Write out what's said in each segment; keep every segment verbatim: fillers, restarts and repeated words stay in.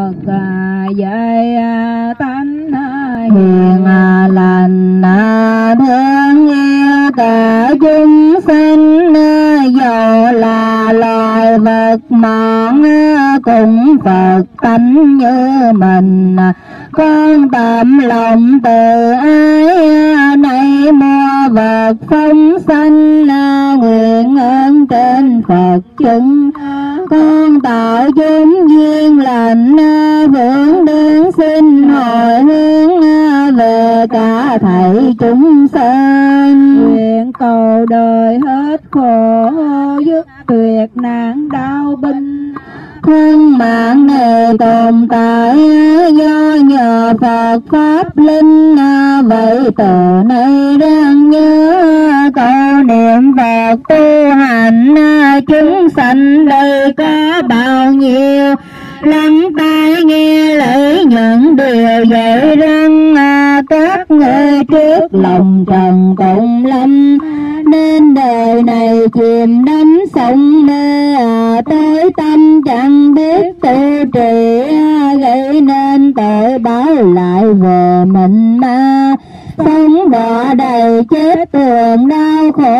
Phật dạy tánh hiền lành thương yêu cả chúng sanh, dầu là loài vật mọn cũng Phật tánh như mình. Con tạm lòng từ ái nay mua vật phóng sanh, nguyện ơn trên Phật chứng. Con tạo chúng duyên lành, hướng đến xin hồi hướng về cả thảy chúng sanh. Nguyện cầu đời hết khổ, dứt tuyệt nạn đau binh. Thân mạng này tồn tại do nhờ Phật Pháp Linh, vậy từ nay đang nhớ câu niệm Phật tu hành. Chúng sanh đây có bao nhiêu, lắng tai nghe lấy những điều dạy răng. Các ngươi trước lòng trần cộng lâm, nên đời này chìm đắm sông mê. Tới tâm chẳng biết tu trì, gây nên tội báo lại về mình ma. Sống đọa đầy chết tường đau khổ,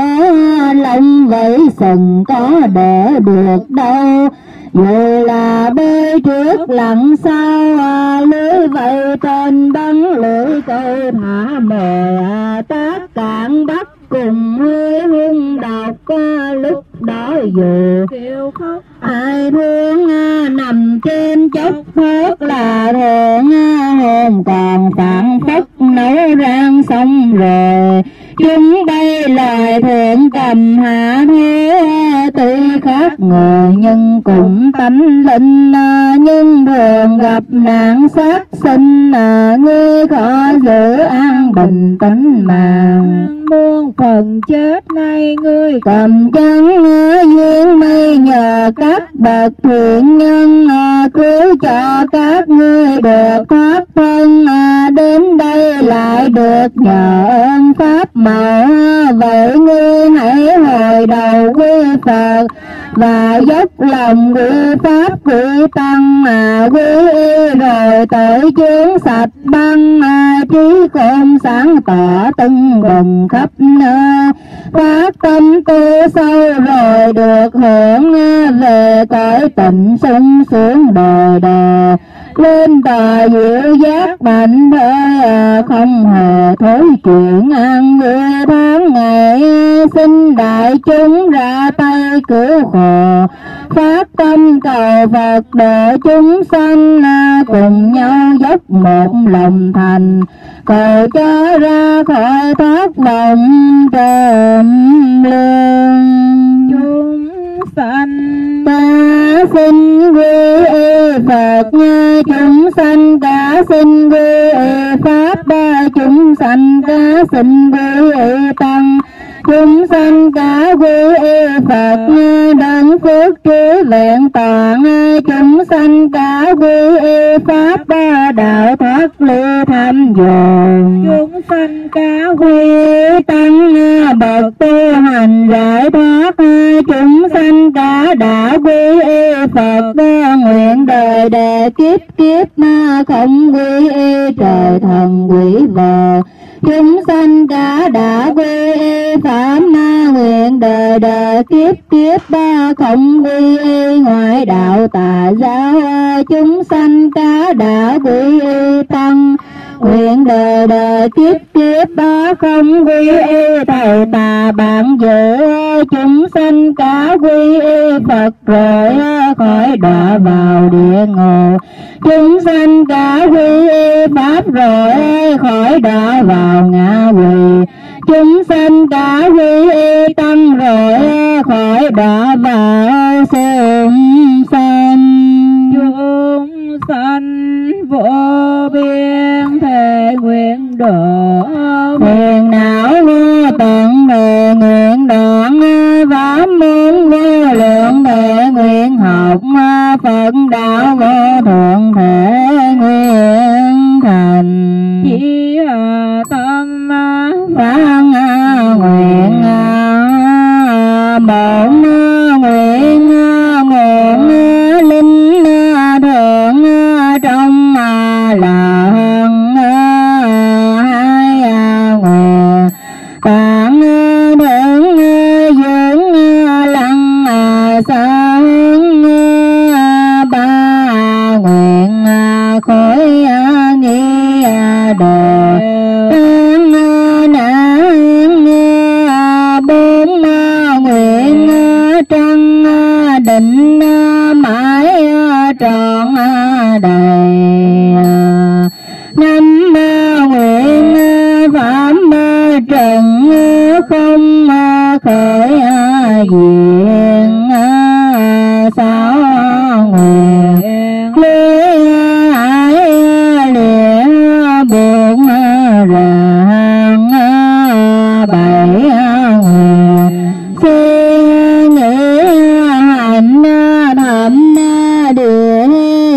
lòng vẫy sừng có đỡ được đâu. Dù là bơi trước lặn sau, lưới vây trên bắn lưỡi câu thả mồi. Tất cạn bắt cùng hơi hung độc, lúc đó dù kêu khóc ai thương nằm trên chốc phớt là thường. Hồn còn phản phất nấu rang xong rồi, chúng bay loài thượng cầm hạ thế. Tuy khác người nhưng cũng tánh linh, nhưng thường gặp nạn sát sinh. Ngươi khó giữ an bình tĩnh mà, muôn phần chết nay ngươi cầm chân duyên mây. Nhờ các bậc thiện nhân cứu cho các ngươi được thoát thân, đến đây lại được nhờ ơn Pháp màu. Vậy ngươi hãy hồi đầu quy Phật, và dốc lòng quy Pháp quy Tăng. Mà quy y rồi tội chướng sạch băng, trí khôn sáng tỏ tưng bừng khắp nơi. Phát tâm tu sâu rồi được hưởng, về cõi tịnh sung sướng đời đời. Lên tòa diệu giác mạnh thôi, không hề thối chuyện an vui. Tháng ngày xin đại chúng ra tay cứu khổ, phát tâm cầu Phật độ chúng sanh. Cùng nhau dốc một lòng thành, cầu cho ra khỏi thoát vòng trầm lương. chúng sanh Ta xin quy y Phật, chúng sanh cả xin quy y Pháp. Chúng sanh cả xin quy y Tăng, chúng sanh cả quy y Phật. Đấng phước trí vẹn toàn, chúng sanh cả quy y Pháp. Đạo thoát ly tham dồn, chúng sanh cả quy y Tăng. Bậc tu hành giải thoát, chúng sanh cả đã quy y Phật. Nguyện đời đời kiếp kiếp không quy y trời thần quỷ vợ. Chúng sanh cả đã quy y Pháp, nguyện đời đời kiếp kiếp không quy y ngoại đạo tà giáo. Chúng sanh cả đã quy y Tăng, nguyện đời đời kiếp kiếp không quy y thầy tà bạn dữ. Chúng sanh cả quy y Phật rồi khỏi đọa vào địa ngục. Chúng sanh cả quy y Pháp rồi khỏi đọa vào ngạ quỷ. Chúng sanh cả quy y Tăng rồi khỏi đọa vào sương sanh. chúng sanh vô biên thề nguyện độ, phiền não vô tận thề nguyện đoạn. Pháp môn vô lượng thề nguyện học, Phật đạo vô thượng thể nguyện thành. chỉ tâm Phán nguyện bổn nguyện nguyện linh thượng trọn đầy. Năm nguyện phạm trần không khởi diện, sáu nguyện lý ái lìa buồn ràng, bảy nguyện suy nghĩ hành thầm địa,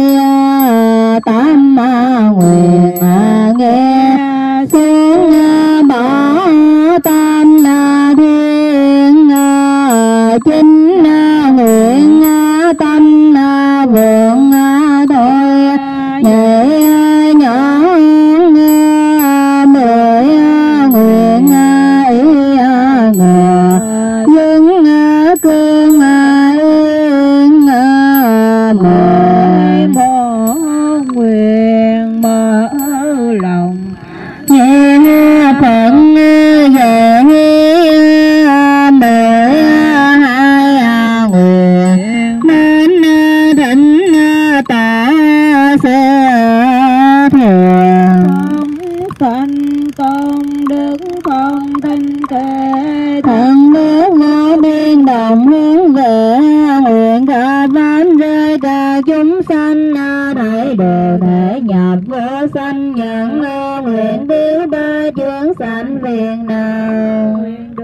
tám nguyện nghe tiếng bỏ tam thiên, chín nguyện tâm vượng thôi nhẹ nhỏ, mười nguyện ý ngờ dân cương yên, mười một nguyện mở lòng nhẹ phận về, mười hai nguyện nên thỉnh tạ sẽ thường, sanh công đức không tinh kệ, thần nước vô biên đồng hướng về, nguyện cả vãn rơi cả chúng sanh thảy đều thể nhập vô sanh nhận, nguyện tiêu ba chướng sanh phiền não,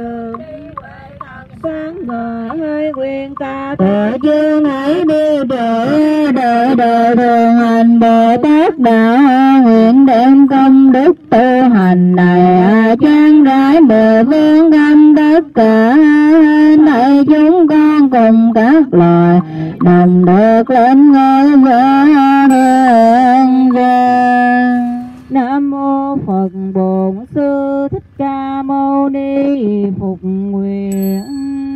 sáng ngời nguyện ca tự chương hãy điều trợ đời đời thường hành Bồ Tát đạo, nguyện đem công đức tu hành này trang rải mười phương thâm tất cả thảy chúng con cùng các loài đồng được lên ngôi vô thượng vàng. Nam mô Phật Bổn Sư Thích Ca Mâu Ni. Phục nguyện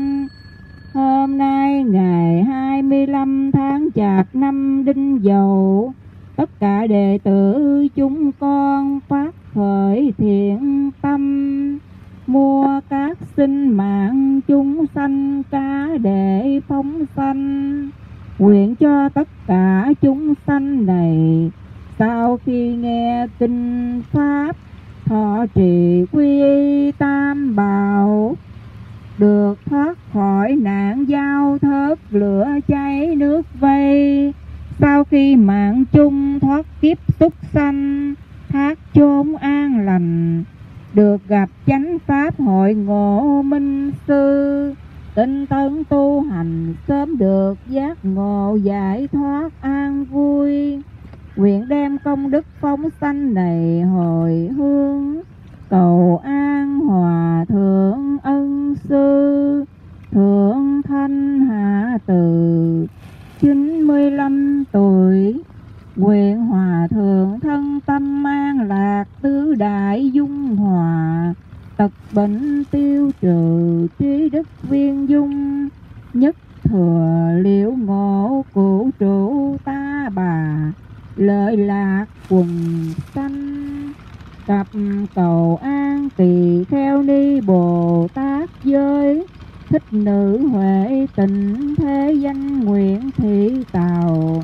hôm nay ngày hai mươi lăm tháng Chạp năm Đinh Dậu, tất cả đệ tử chúng con phát khởi thiện tâm, mua các sinh mạng chúng sanh ca để phóng sanh, nguyện cho tất cả chúng sanh này sau khi nghe kinh pháp thọ trì quy y tam bảo, được thoát khỏi nạn giao thớt lửa cháy nước vây, sau khi mạng chung thoát kiếp súc sanh, thác chốn an lành, được gặp chánh pháp hội ngộ minh sư, tinh tấn tu hành sớm được giác ngộ giải thoát an vui. Nguyện đem công đức phóng sanh này hồi hương, cầu an hòa thượng ân sư, thượng thanh hạ từ chín mươi lăm tuổi. Nguyện hòa thượng thân tâm an lạc, tứ đại dung hòa, tật bệnh tiêu trừ, trí đức viên dung, nhất thừa liễu ngộ cụ trụ ta bà, lợi lạc quần sanh. Cặp cầu an tỳ kheo ni Bồ Tát giới, thích nữ huệ tịnh thế danh nguyện thị tào,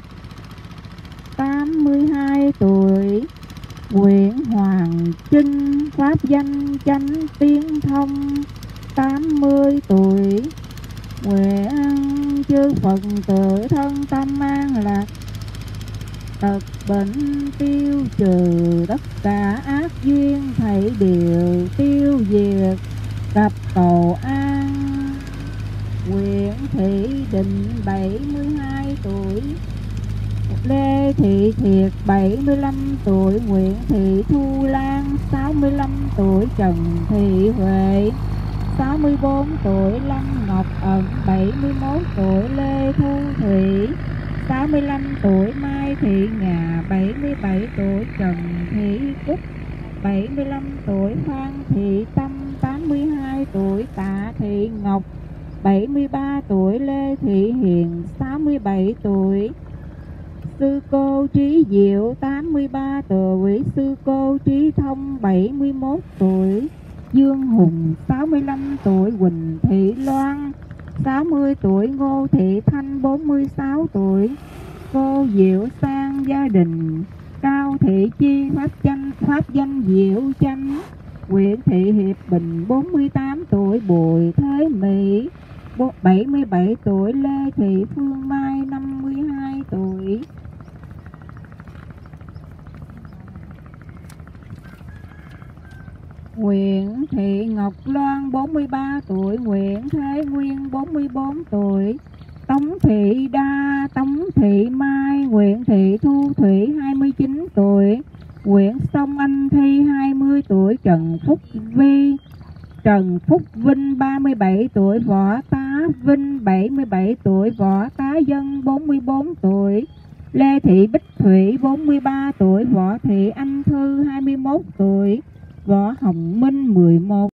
tám mươi hai tuổi. Nguyện Hoàng Trinh pháp danh chánh tiên thông, tám mươi tuổi. Nguyện chư Phật tự thân tâm an lạc, tật bệnh tiêu trừ, tất cả ác duyên thảy đều tiêu diệt. Cặp cầu an Nguyễn Thị Định bảy mươi hai tuổi, Lê Thị Thiệt bảy mươi lăm tuổi, Nguyễn Thị Thu Lan sáu mươi lăm tuổi, Trần Thị Huệ sáu mươi bốn tuổi, Lâm Ngọc Ẩn bảy mươi mốt tuổi, Lê Thu Thủy sáu mươi lăm tuổi, Mai Thị Ngà bảy mươi bảy tuổi, Trần Thị Cúc bảy mươi lăm tuổi, Phan Thị Tâm tám mươi hai tuổi, Tạ Thị Ngọc bảy mươi ba tuổi, Lê Thị Hiền sáu mươi bảy tuổi, Sư cô Trí Diệu tám mươi ba tuổi, Sư cô Trí Thông bảy mươi mốt tuổi, Dương Hùng sáu mươi lăm tuổi, Quỳnh Thị Loan sáu mươi tuổi, Ngô Thị Thanh bốn mươi sáu tuổi, cô Diệu Sang gia đình. Cao Thị Chi pháp danh pháp danh Diệu Chanh. Nguyễn Thị Hiệp Bình bốn mươi tám tuổi. Bùi Thế Mỹ bảy mươi bảy tuổi. Lê Thị Phương Mai năm mươi hai tuổi. Nguyễn Thị Ngọc Loan bốn mươi ba tuổi. Nguyễn Thế Nguyên bốn mươi bốn tuổi. Tống Thị Đa, Tống Thị Mai, Nguyễn Thị Thu Thủy hai mươi chín tuổi. Nguyễn Song Anh Thi hai mươi tuổi. Trần Phúc Vi Trần Phúc Vinh ba mươi bảy tuổi. Võ Tá Vinh bảy mươi bảy tuổi. Võ Tá Dân bốn mươi bốn tuổi. Lê Thị Bích Thủy bốn mươi ba tuổi. Võ Thị Anh Thư hai mươi mốt tuổi. Võ Hồng Minh mười một